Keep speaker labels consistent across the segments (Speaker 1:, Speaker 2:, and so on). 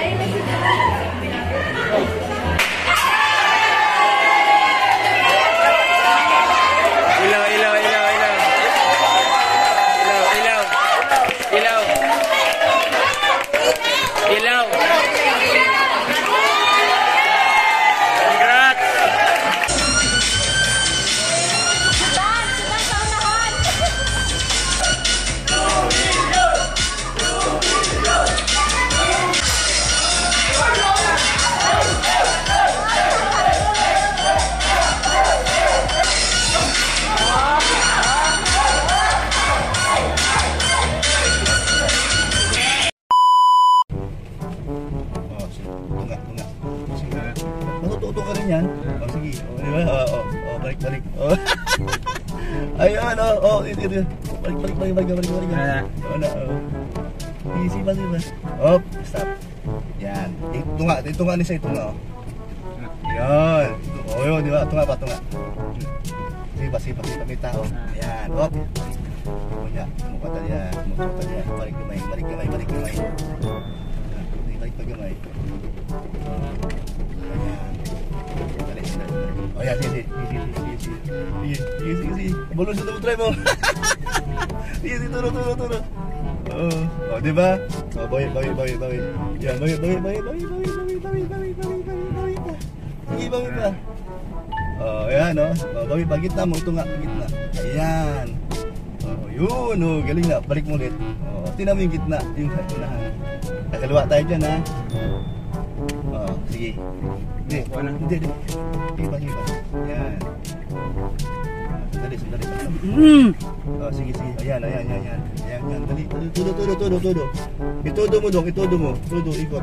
Speaker 1: Matututo ka rin yan. Oh, sige. Oh, di ba? Balik. Oh. Ayun, ito. Balik. Oh, na. Easy ba? Oh, stop. Yan. Ito nga ni sa ito nga. Yan. Oh, yun, di ba? Tunga. Sipa, may tao. Yan. Oh. Punya, muka tadi. Balik kamay. Balik kamay. Oh ya, sini. Belum sudah try mo. Sini turun. Oh, di ba? Oh, bawi. Yan, bawi. Sige, bawi pa. Oh, yan, oh. Bawi pa gitna mo, tunga gitna. Ayan. Oh, yun, oh, galing na. Balik mo ulit. Oh, tingnan mo yung gitna, yung unahan. Nakaliwa tayo dyan, ha. Oh, sige. Hindi. Hiba. Yan. Sandali. Oh, sige. Ayan. Dali. Tudo. Itudo mo dong. Tudo, ikot.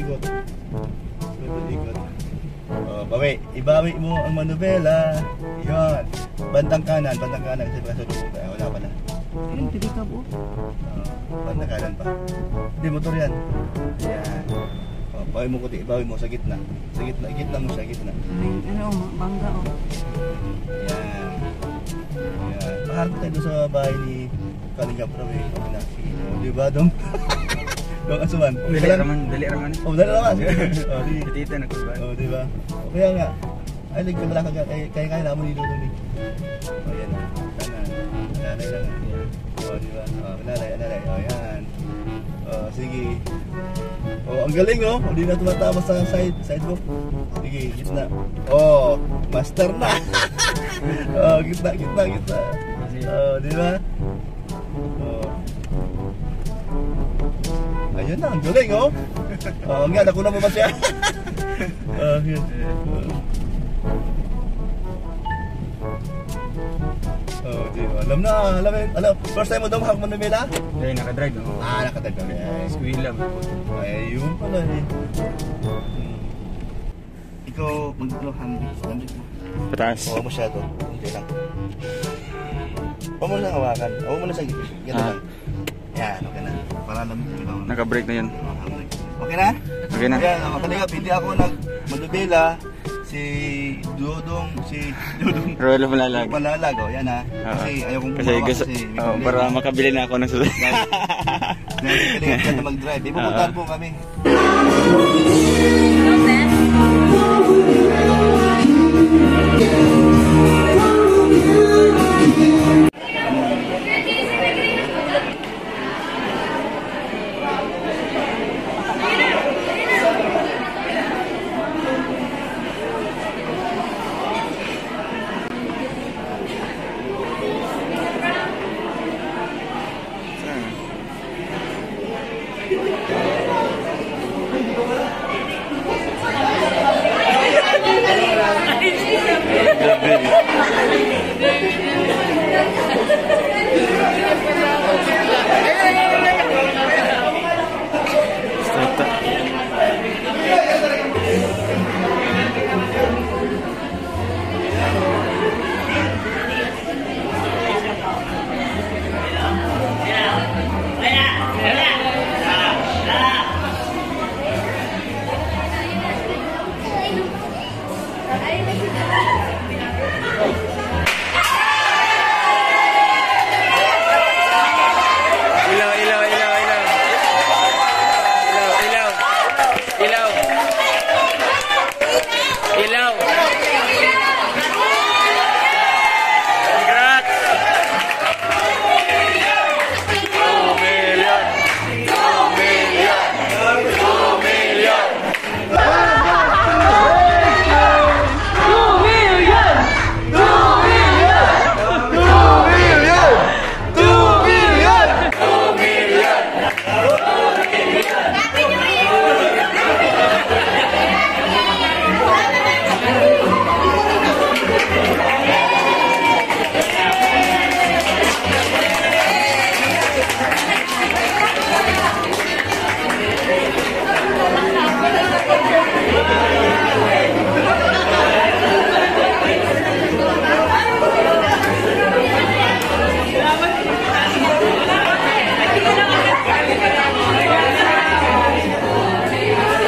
Speaker 1: Oh, ibawi mo ang manubela. Yan. Bandang kanan. Kasi baka sudo mo tayo. Wala pala.
Speaker 2: Ayun, tiri ka po.
Speaker 1: Bandang kanan pa. Hindi, motor yan. Ayan. Bawi mo sa gitna. Gitna mo siya, gitna.
Speaker 2: Bangga oh.
Speaker 1: Yan. Paharap tayo doon sa bahay ni Kalingap Rawi. Di ba dong? Dong asuman.
Speaker 3: Dali raman.
Speaker 1: Oh, dali raman.
Speaker 3: Tita nagkuban.
Speaker 1: Oh, di ba? Kaya nga. Ay, nagkamala ka kaya naman ni Lolo ni. Oh, yan. Nanay lang. Oh, di ba? Oh, nanay. Oh, yan. Oh, sige. Oh, ang galing oh. Hindi na tumatama sa side mo. Sige, gitna. Oh, master na. Oh, gitna. Oh, di ba? Oh. Ayun na, ang galing oh. Oh, nga, nakuna mo ba siya? Yun. Oh, di ba? Alam, first time mo daw mahak Manila?
Speaker 3: Eh, nakadrive ako.
Speaker 1: Nakadrive kami.
Speaker 3: Squeal lang.
Speaker 1: Ayun pala eh. Ikaw, handbrake mo.
Speaker 3: Pataas.
Speaker 1: Huwag mo siya ito. Hindi lang. Huwag mo na hawakan. Huwag mo na sa gano'n lang. Yan, okay na. Para alam mo.
Speaker 3: Naka-break na yun.
Speaker 1: Okay na?
Speaker 3: Okay na.
Speaker 1: Yan, kalingap, hindi ako nagmadubela. Si Dudong
Speaker 3: Rolo Malalag.
Speaker 1: Oh, yan ha. Kasi ayaw kong
Speaker 3: Kasi gusto, para makabili na ako ng susunod.
Speaker 1: Kalingap ka na mag-drive. Ipupuntahan po kami.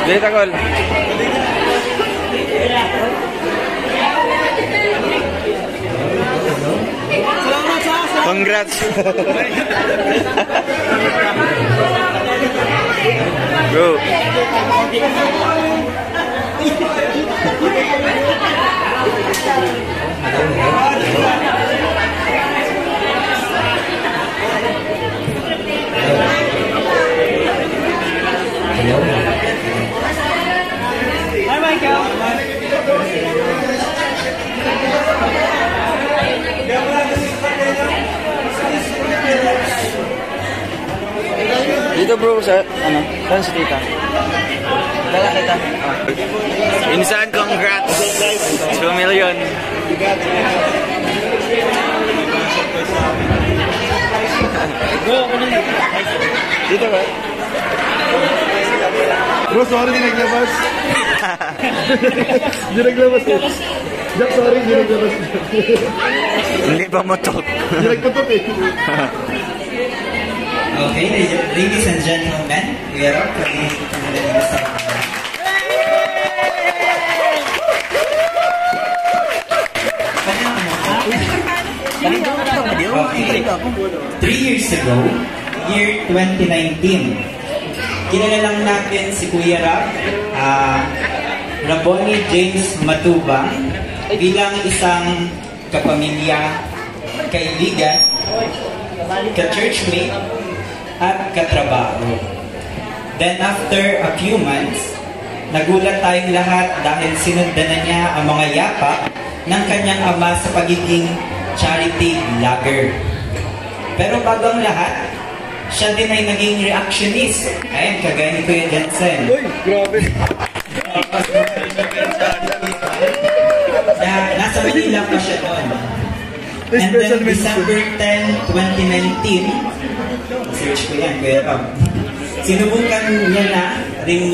Speaker 3: Dito, Kol. Congrats. Bro.
Speaker 2: Hi, Michael.
Speaker 3: Dito bro, sa ano? Saan si tita? Dala kita. Insan, congrats! 2 million. Dito ba?
Speaker 1: Bro, sorry, di naglabas. Di naglabas eh. Jack, sorry, di naglabas.
Speaker 3: Hindi pa motok.
Speaker 1: Di nagputok eh.
Speaker 4: Okay, ladies and gentlemen, we are up to the Okay. 3 years ago, year 2019, kilala lang natin si Kuya Rab, Raboni James Matubang, bilang isang kapamilya, kaibigan, ka-churchmate, at katrabaho. Then after a few months, nagulat tayong lahat dahil sinundan na niya ang mga yapak ng kanyang ama sa pagiging charity vlogger. Pero bago ang lahat, siya din ay naging reactionist. Ayun, kagaya ni Kuya Jensen.
Speaker 1: Uy, grabe.
Speaker 4: Nasa Manila pa siya doon. And then December 10, 2019, search ko yan, Kuya Rob. Sinubukan niya na ring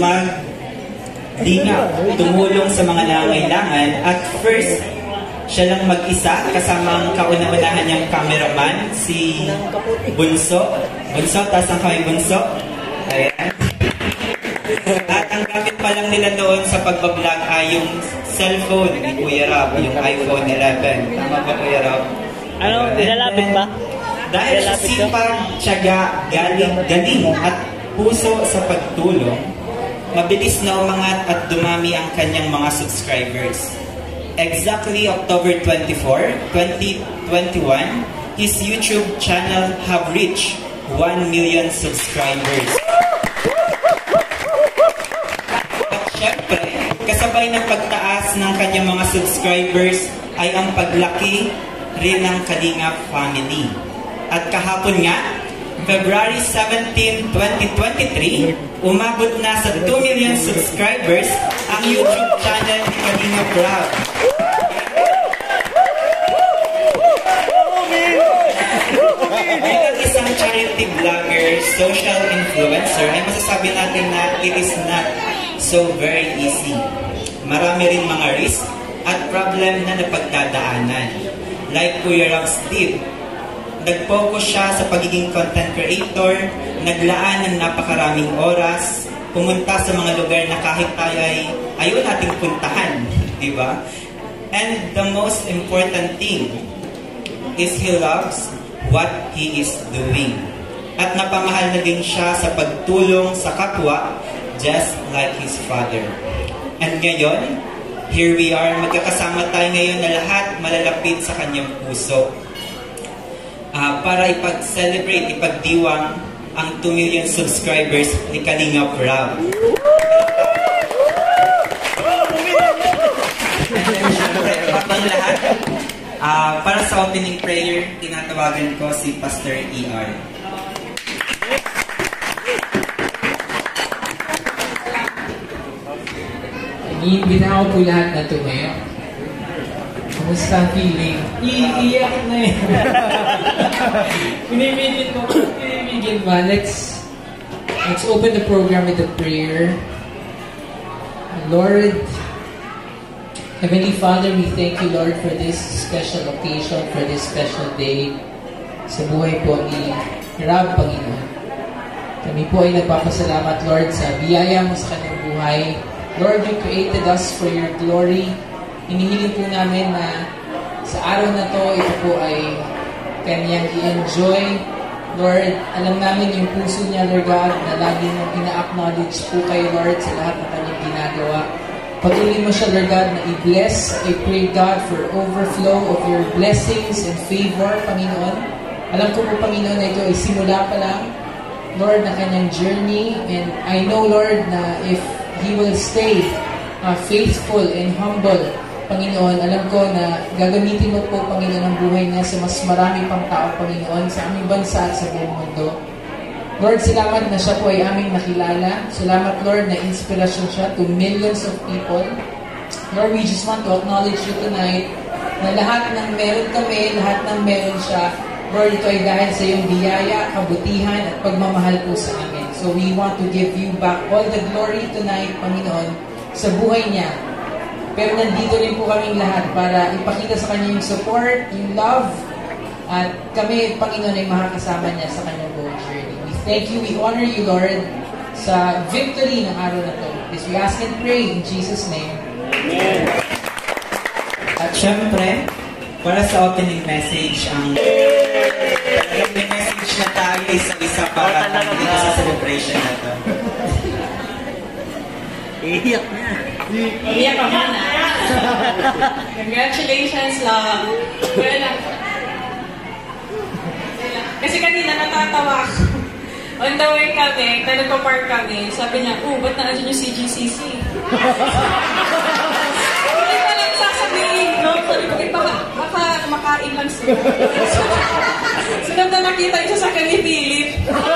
Speaker 4: tumulong sa mga nangangailangan. At first, siya lang mag-isa kasama ang kauna-unahan niyang cameraman, si Bunso. Bunso, taas ang kamay Bunso. Ayan. At ang gamit pa lang nila doon sa pagbablog ay yung cellphone ni Kuya Rob, yung iPhone 11. Tama ba, Kuya Rob?
Speaker 2: Ano, nilalapit ba?
Speaker 4: Dahil sa sipag, tiyaga, galing at puso sa pagtulong, mabilis na umangat at dumami ang kanyang mga subscribers. Exactly October 24, 2021, his YouTube channel have reached 1 million subscribers. At syempre, kasabay ng pagtaas ng kanyang mga subscribers ay ang paglaki rin ng Kalingap family. At kahapon nga, February 17, 2023, umabot na sa 2 million subscribers ang YouTube channel ni Kalingap Rob. Bilang isang charity vlogger, social influencer, ay masasabi natin na it is not so very easy. Marami rin mga risk at problem na napagdadaanan. Like Kuya Rob Steve, nag-focus siya sa pagiging content creator, naglaan ng napakaraming oras, pumunta sa mga lugar na kahit tayo ay ayaw nating puntahan, di ba? And the most important thing is he loves what he is doing. At napamahal na din siya sa pagtulong sa kapwa, just like his father. And ngayon, here we are, magkakasama tayo ngayon na lahat malalapit sa kanyang puso. Para ipag-celebrate, ipagdiwang ang 2 million subscribers ni Kalingap Rob. Pang lahat, para sa opening prayer, tinatawagan ko si Pastor ER.
Speaker 5: Iniimbitahan ko po lahat na tumayo. Kumusta ang feeling? Iiyak na eh. Pinimigil ba? Let's open the program with a prayer. Lord, Heavenly Father, we thank you, Lord, for this special occasion, for this special day sa buhay po ni Rob, Panginoon. Kami po ay nagpapasalamat, Lord, sa biyaya mo sa kanyang buhay. buhay. Lord, you created us for your glory. Hinihiling po namin na sa araw na to, ito po ay kanyang i-enjoy. Lord, alam namin yung puso niya, Lord God, na lagi mong ina-acknowledge po kayo, Lord, sa lahat ng kanyang ginagawa. Patuloy mo siya, Lord God, na i-bless. I pray, God, for overflow of your blessings and favor, Panginoon. Alam ko po, Panginoon, na ito ay simula pa lang, Lord, na kanyang journey. And I know, Lord, na if he will stay faithful and humble, Panginoon, alam ko na gagamitin mo po, Panginoon, ang buhay niya sa mas marami pang tao, Panginoon, sa aming bansa at sa buong mundo. Lord, salamat na siya po ay aming nakilala. Salamat, Lord, na inspirasyon siya to millions of people. Lord, we just want to acknowledge you tonight na lahat ng meron kami, lahat ng meron siya, Lord, ito ay dahil sa iyong biyaya, kabutihan, at pagmamahal po sa amin. So we want to give you back all the glory tonight, Panginoon, sa buhay niya. Pero nandito rin po kaming lahat para ipakita sa kanya yung support, yung love, at kami, Panginoon, ay makakasama niya sa kanyang buong journey. We thank you, we honor you, Lord, sa victory ng araw na to. This we ask and pray in Jesus' name.
Speaker 2: Amen.
Speaker 4: At syempre, para sa opening message, ang opening message na tayo isa-isa para dito sa celebration na to.
Speaker 2: Iiyak na.
Speaker 6: Iiyak ka na. Congratulations, love. Well, kasi kanina natatawa ako. On the way kami, nagpa-park kami, sabi niya, ba't na-adyan yung CGCC? Hindi pa lang sasabihin, no? Sabi ko, baka kumakain lang sila. So, nang nakita siya sa kanipilip.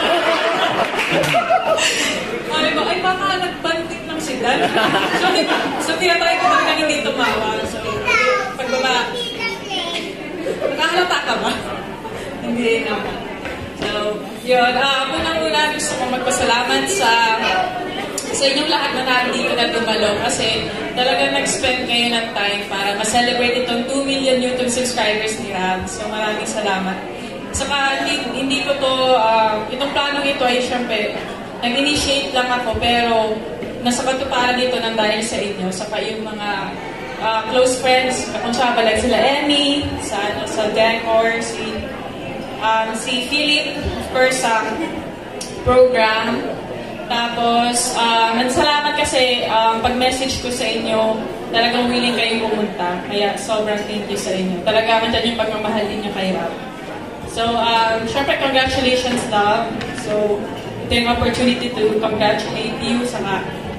Speaker 6: Ay, baka nagbantik lang sila. So tinatry ko talaga hindi tumawa. So, pagbaba, nakahalata ka ba? Hindi naman. So, yun. Unang-una gusto ko magpasalamat sa inyong lahat na nandito na dumalo kasi talagang nag-spend kayo ng time para ma-celebrate itong 2 million YouTube subscribers ni Rab. So, maraming salamat. Saka, hindi ko to, itong planong ito ay syempre, nag-initiate lang ako pero nasa katuparan dito ng dahil sa inyo. Saka yung mga close friends, kung siya ba sila Emmy, sa decor, si Philip, of course, sa program. Tapos, nagsalamat kasi pag-message ko sa inyo, talagang willing kayong pumunta. Kaya sobrang thank you sa inyo. Talagang nandiyan yung pagmamahal ninyo kay Rab. So, syempre, congratulations, love. So, ito yung opportunity to congratulate you. Saka,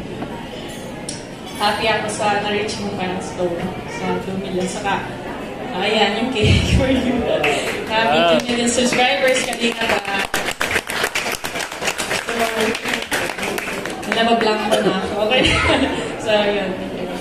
Speaker 6: happy ako sa na-reach mong milestone sa 2 million. Saka, ayan, yung cake for you. Happy 2 million subscribers. Kanina ba? So, nabablank mo na ako. Okay? So, yun.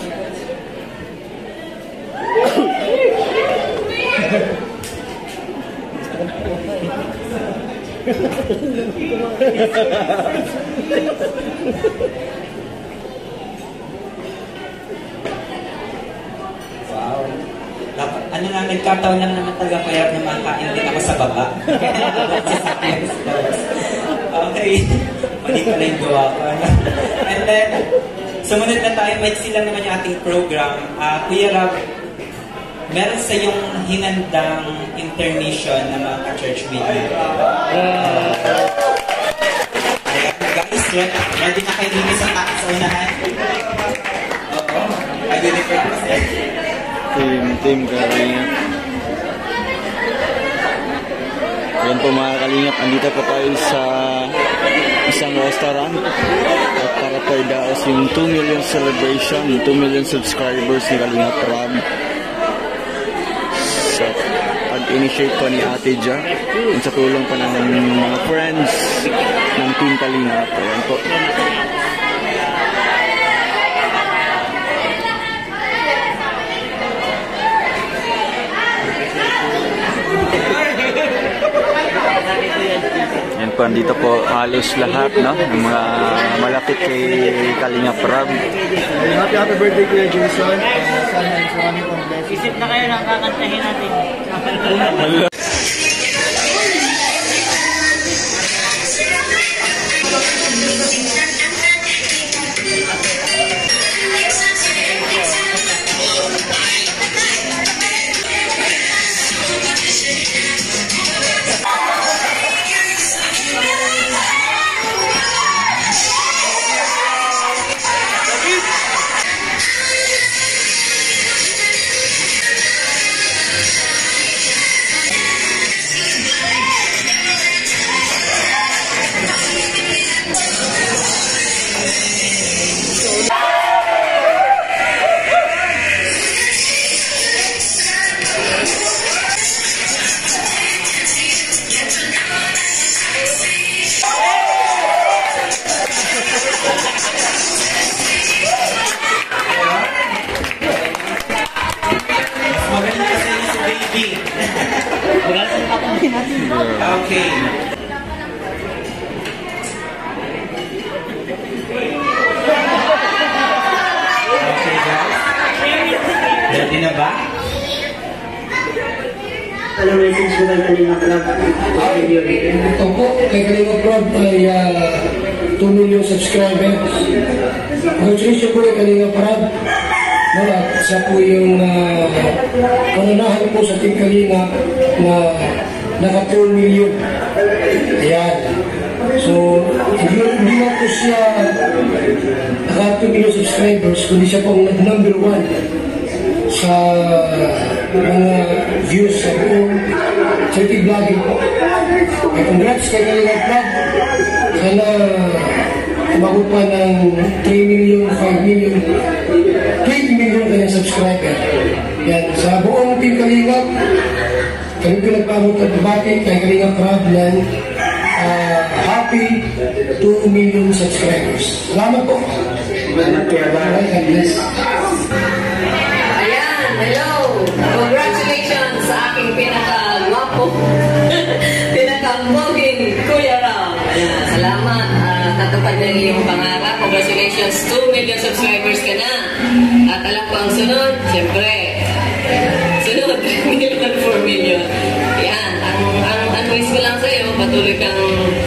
Speaker 4: Wow. Ano na, nagkataon lang naman talaga kaya na makain din ako sa baba. Okay. Mali pala yung gawa ko. And then, sumunod na tayo, may sila naman yung ating program. Kuya Rab, meron sa yung hinandang intermission na mga ka-church meeting. Guys, ready na kayo dito sa unahan? Oo. Identify
Speaker 3: Team Kalingap. Yan po mga Kalingap, andito po tayo sa isang restaurant at para po idaos yung 2 million celebration, 2 million subscribers ni Kalingap Rab. So, pag-initiate po ni Ate Ja sa tulong pa ng mga friends ng Team Kalingap. Ayan po. Yan po, andito po halos lahat, no? Ng mga malapit kay Kalingap Rab.
Speaker 1: Happy birthday Kuya Jason. Sana marami pang blessings.
Speaker 2: Isip na kayo ng kakantahin natin.
Speaker 4: Okay. Okay, guys. Ready na ba?
Speaker 2: Ano message mo kay Kalinga Prab?
Speaker 7: Ito po, kay Kalinga Prab ay 2 million subscribers. Congratulations po kay Kalinga Prab. Siya po yung pananahan po sa Team Kalinga na naka 2 million. Ayan. So, hindi na po siya naka 2 million subscribers, kundi siya pong number 1 sa mga views sa buong charity vlogging po. Kaya congrats kay Kalinga Prab. Sana umabot pa ng 3 million, 5 million, 20 million kanyang subscriber. Yan, sa buong Team Kalinga, kami po nagpamot at bati kay Kalinga Prab ng happy 2 million subscribers. Salamat po.
Speaker 2: Salamat kaya ba?
Speaker 7: God bless.
Speaker 8: Hello! Congratulations sa aking pinaka-guwapo, pinaka-moging Kuya Ram. Ayan, salamat. Tatupad na iyong pangarap. Congratulations, 2 million subscribers ka na. At alam ko ang sunod, siyempre, sunod, 3 million, 4 million. Yan, ang advice ko lang sa'yo, patuloy kang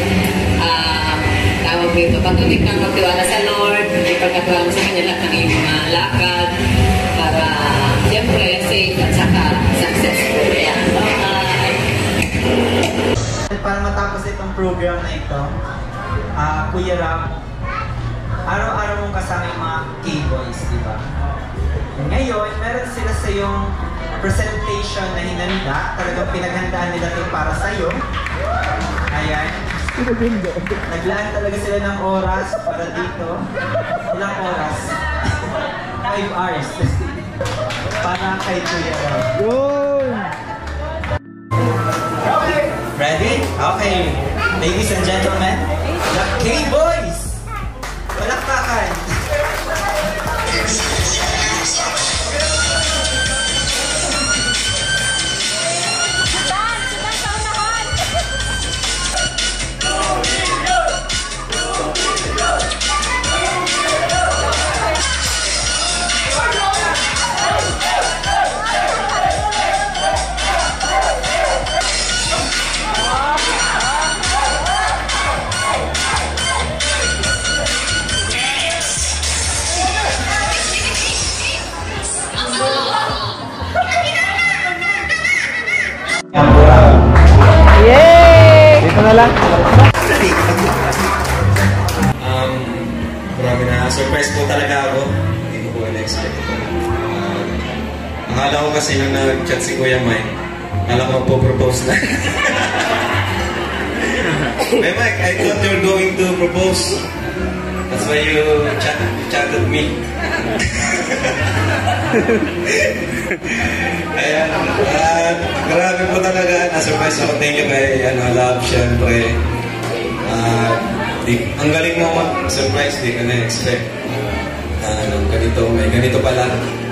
Speaker 8: tawag dito, patuloy kang magtiwala sa Lord, ipagkatuwa mo sa Kanya lahat ng iyong mga lakad, para siyempre safe at saka successful. Yan.
Speaker 4: Para matapos itong program na ito, Kuya Ram, araw-araw mong kasama yung mga K-boys, di ba? Ngayon, meron sila sa yung presentation na hinanda, talagang pinaghandaan nila ito para sa'yo. Ayan. Naglaan talaga sila ng oras para dito. Ilang oras? 5 hours. Para kay Kuya Ram. Ready? Okay. Ladies and gentlemen, the K-Boys! Palakpakan!
Speaker 9: Marami na surprise po talaga ako. Hindi ko po na-expect ito. Akala ko kasi nung nag-chat si Kuya Mike, akala ko magpo-propose na. Hey Mike, I thought you were going to propose. That's why you chatted me. Ayan, grabe po talaga. Na-surprise ako. Thank you kay Love, syempre. Ang galing mo mag-surprise, di ka na-expect. May ganito pala.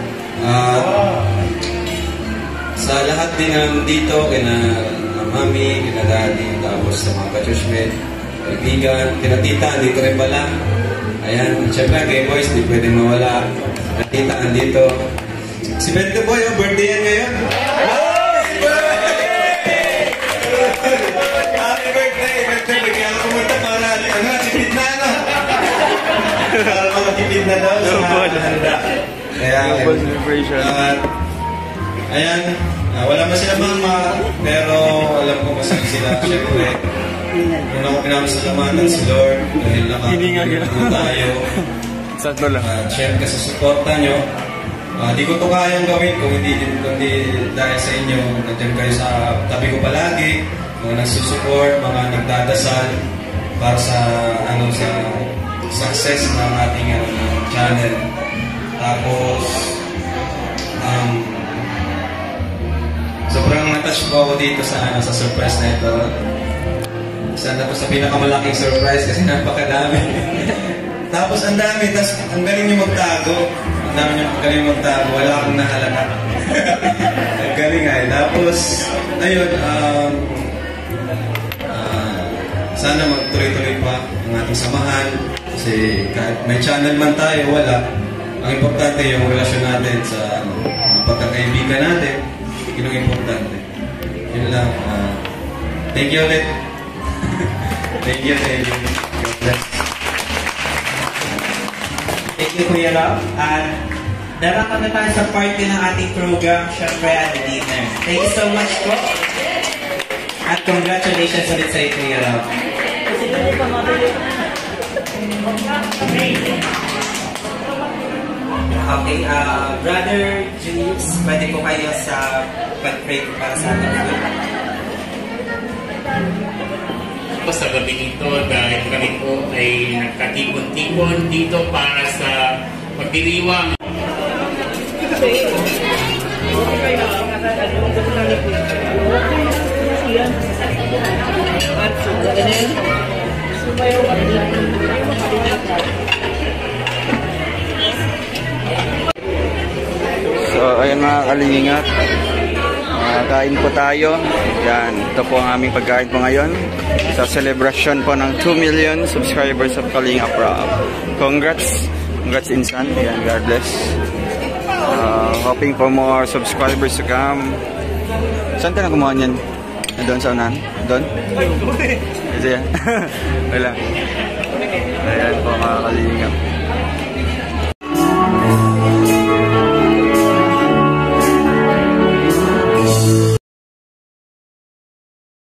Speaker 9: Sa lahat din dito, kina mami, kina daddy, tapos sa mga ka-churchmate, kaibigan, kina tita, andito rin pala. Ayan, syempre, gay boys, di pwede mawala. Kina tita, andito. Si Bente Boy, birthday yan ngayon. Happy birthday, Bente Boy. Kaya pumunta para, tipid na, para makatipid na daw. Global celebration. Ayan, wala pa sila mama, pero alam ko masaya sila. Siyempre, una ko pinapasalamatan si Lord dahil nakakapagod tayo. Siyempre sa suporta nyo. Di ko ito kayang gawin kung hindi dahil sa inyo. Nandiyan kayo sa tabi ko palagi, mga nagsusupport, mga nagdadasal para sa sa success ng ating channel. Tapos sobrang na-touch po ako dito sa surprise na ito. Isa na to sa pinakamalaking surprise kasi napakadami. Tapos ang dami, tapos ang galing nyo magtago. Ang galing magtago, wala akong nahalata. Ang galing ay. Tapos, ayun, sana magtuloy-tuloy pa ang ating samahan. Kasi kahit may channel man tayo, wala. Ang importante yung relasyon natin sa pagkakaibigan natin. Yun ang importante. Yun lang. Thank you ulit. Thank you. God bless.
Speaker 4: Thank you, Kuya Rob. At daraka na tayo sa party ng ating program, syempre at dinner. Thank you so much po. At congratulations ulit sa iyo, Kuya Rob. Okay, Brother Julius, pwede po kayo sa pag-pray para sa ating group.
Speaker 10: Sa gabi nito dahil kami po ay nagkatipon-tipon dito para sa pagdiriwang.
Speaker 3: So ayun mga kalingap, kain po tayo. Yan, ito po ang aming pagkain po ngayon sa celebration po ng 2 million subscribers of Kalingap Rob. Congrats Insan. Yan, God bless. Hoping for more subscribers to come. Saan ka na kumuha niyan? Doon sa unahan? Doon? Kasi wala. Ayan po mga kalingap.